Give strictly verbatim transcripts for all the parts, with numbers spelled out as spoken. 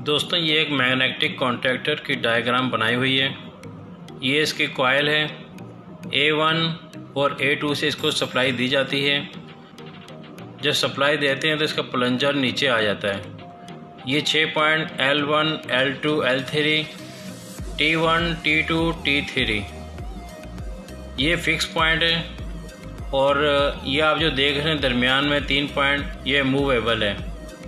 दोस्तों ये एक मैग्नेटिक कॉन्टैक्टर की डायग्राम बनाई हुई है। ये इसकी कॉइल है। ए वन और ए टू से इसको सप्लाई दी जाती है। जब सप्लाई देते हैं तो इसका प्लंजर नीचे आ जाता है। ये छः point L one L two L three T one T two T three ये फिक्स पॉइंट है। और ये आप जो देख रहे हैं दरमियान में तीन पॉइंट ये मूवेबल है।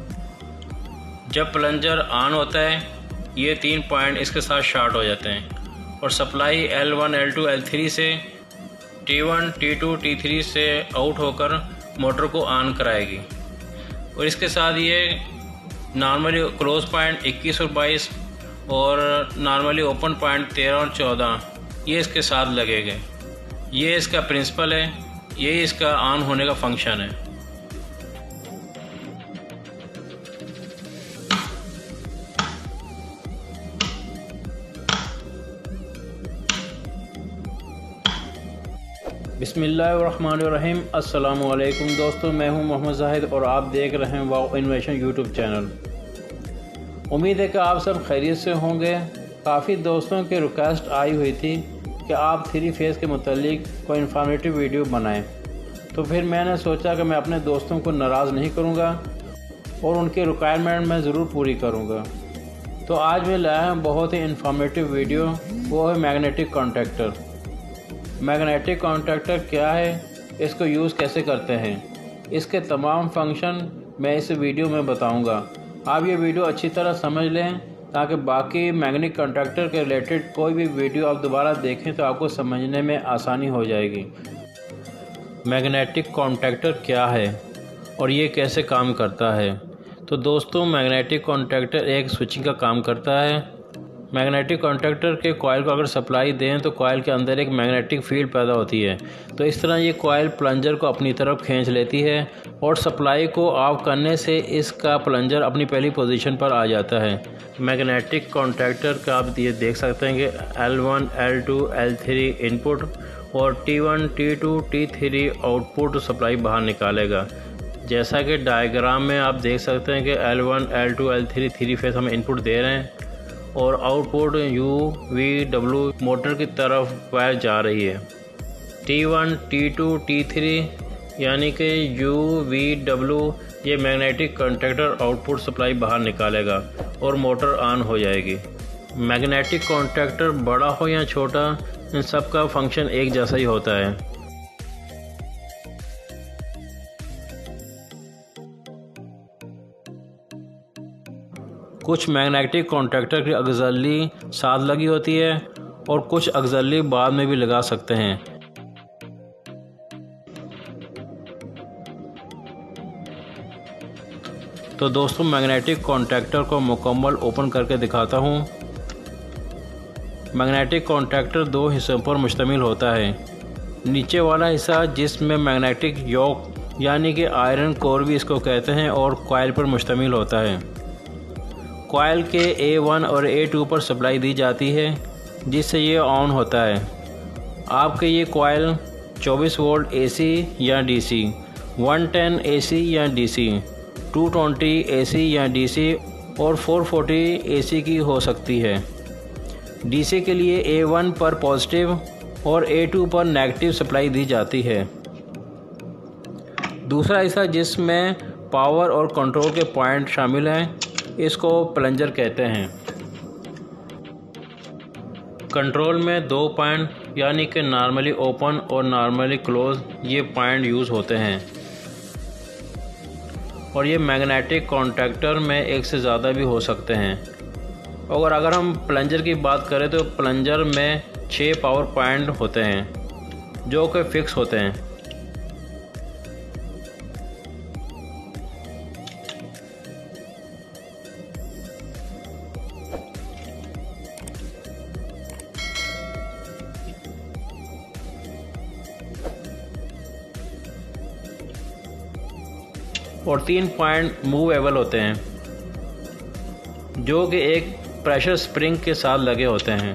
जब प्लंजर ऑन होता है ये तीन पॉइंट इसके साथ शॉर्ट हो जाते हैं और supply L one L two L three से T one T two T three से आउट होकर मोटर को ऑन कराएगी। और इसके साथ ये नॉर्मली क्लोज पॉइंट इक्कीस और बाईस और नॉर्मली ओपन पॉइंट तेरह और चौदह ये इसके साथ लगेंगे। ये इसका प्रिंसिपल है, ये इसका ऑन होने का फंक्शन है। बिस्मिल्लाहिर्रहमानिर्रहीम। अस्सलामु अलैकुम दोस्तों, मैं हूं मोहम्मद जाहिद और आप देख रहे हैं वाव इन्वेशन यूट्यूब चैनल। उम्मीद है कि आप सब खैरियत से होंगे। काफ़ी दोस्तों की रिक्वेस्ट आई हुई थी कि आप थ्री फेज़ के मुतालिक कोई इन्फॉर्मेटिव वीडियो बनाएं, तो फिर मैंने सोचा कि मैं अपने दोस्तों को नाराज़ नहीं करूंगा और उनकी रिक्वायरमेंट मैं ज़रूर पूरी करूंगा। तो आज मैं लाया हूँ बहुत ही इन्फॉर्मेटिव वीडियो, वो है मैग्नेटिक कॉन्टैक्टर। मैग्नेटिक कॉन्टैक्टर क्या है, इसको यूज़ कैसे करते हैं, इसके तमाम फंक्शन मैं इस वीडियो में बताऊंगा। आप ये वीडियो अच्छी तरह समझ लें ताकि बाकी मैग्नेटिक कॉन्टैक्टर के रिलेटेड कोई भी वीडियो आप दोबारा देखें तो आपको समझने में आसानी हो जाएगी। मैग्नेटिक कॉन्टैक्टर क्या है और ये कैसे काम करता है। तो दोस्तों मैग्नेटिक कॉन्टैक्टर एक स्विचिंग का काम करता है। मैग्नेटिक कॉन्टैक्टर के कॉइल को अगर सप्लाई दें तो कॉइल के अंदर एक मैग्नेटिक फील्ड पैदा होती है। तो इस तरह ये कॉइल प्लंजर को अपनी तरफ खींच लेती है और सप्लाई को ऑफ करने से इसका प्लंजर अपनी पहली पोजीशन पर आ जाता है। मैग्नेटिक कॉन्टैक्टर का आप ये देख सकते हैं कि L one L two L three input और T one T two T three output supply बाहर निकालेगा। जैसा कि डायग्राम में आप देख सकते हैं कि L one L two L three three phase हम इनपुट दे रहे हैं और output U V W motor की तरफ वायर जा रही है। T one T two T three यानी कि यू वी डब्ल्यू ये मैग्नेटिक कॉन्टैक्टर आउटपुट सप्लाई बाहर निकालेगा और मोटर ऑन हो जाएगी। मैग्नेटिक कॉन्टैक्टर बड़ा हो या छोटा, इन सब का फंक्शन एक जैसा ही होता है। कुछ मैग्नेटिक कॉन्टैक्टर की अगजली साथ लगी होती है और कुछ अगजली बाद में भी लगा सकते हैं। तो दोस्तों मैग्नेटिक कॉन्टैक्टर को मुकम्मल ओपन करके दिखाता हूँ। मैग्नेटिक कॉन्टैक्टर दो हिस्सों पर मुश्तमिल होता है। नीचे वाला हिस्सा जिसमें मैग्नेटिक योक यानी कि आयरन कोर भी इसको कहते हैं और कॉइल पर मुश्तमिल होता है। कॉइल के ए वन और ए टू पर सप्लाई दी जाती है जिससे ये ऑन होता है। आपके ये कॉइल चौबीस वोल्ट एसी या डीसी, एक सौ दस एसी या डीसी, दो सौ बीस एसी या डीसी और चार सौ चालीस एसी की हो सकती है। डीसी के लिए ए वन पर पॉजिटिव और ए टू पर नेगेटिव सप्लाई दी जाती है। दूसरा हिस्सा जिसमें पावर और कंट्रोल के पॉइंट शामिल हैं इसको प्लंजर कहते हैं। कंट्रोल में दो पॉइंट यानी कि नॉर्मली ओपन और नॉर्मली क्लोज ये पॉइंट यूज़ होते हैं और ये मैग्नेटिक कॉन्टैक्टर में एक से ज़्यादा भी हो सकते हैं। और अगर हम प्लंजर की बात करें तो प्लंजर में छः पावर पॉइंट होते हैं जो कि फिक्स होते हैं। और तीन पॉइंट मूवेबल होते हैं जो कि एक प्रेशर स्प्रिंग के साथ लगे होते हैं।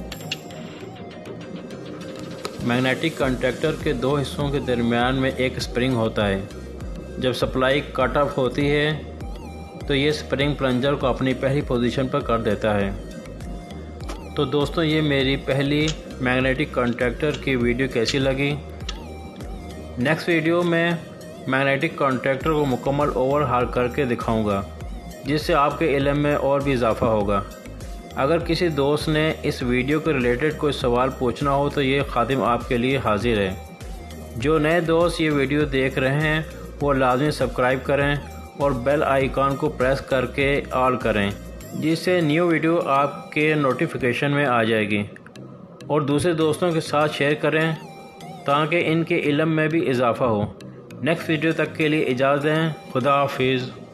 मैग्नेटिक कॉन्टैक्टर के दो हिस्सों के दरमियान में एक स्प्रिंग होता है। जब सप्लाई कट ऑफ होती है तो ये स्प्रिंग प्लंजर को अपनी पहली पोजीशन पर कर देता है। तो दोस्तों, ये मेरी पहली मैग्नेटिक कॉन्टैक्टर की वीडियो कैसी लगी। नेक्स्ट वीडियो में मैग्नेटिक कॉन्टैक्टर को मुकम्मल ओवरहाल करके दिखाऊंगा, जिससे आपके इल्म में और भी इजाफ़ा होगा। अगर किसी दोस्त ने इस वीडियो के रिलेटेड कोई सवाल पूछना हो तो ये खादिम आपके लिए हाजिर है। जो नए दोस्त ये वीडियो देख रहे हैं वो लाजमी सब्सक्राइब करें और बेल आइकॉन को प्रेस करके ऑल करें, जिससे न्यू वीडियो आपके नोटिफिकेशन में आ जाएगी। और दूसरे दोस्तों के साथ शेयर करें ताकि इनके इल्म में भी इजाफ़ा हो। नेक्स्ट वीडियो तक के लिए इजाज़त दें। खुदा हाफिज़।